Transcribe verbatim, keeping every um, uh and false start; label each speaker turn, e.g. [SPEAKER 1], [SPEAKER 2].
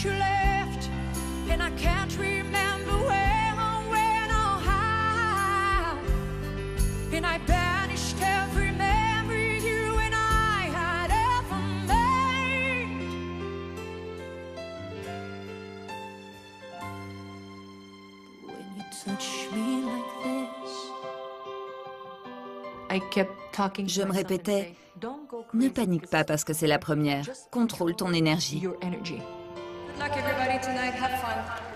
[SPEAKER 1] you left, and I can't remember where or when or how, and I banished every memory you and I had ever made. But when you touch me like this, I kept talking.
[SPEAKER 2] Je me répétais, ne panique pas parce que c'est la première. Contrôle ton énergie.
[SPEAKER 1] Good luck everybody tonight. Have fun.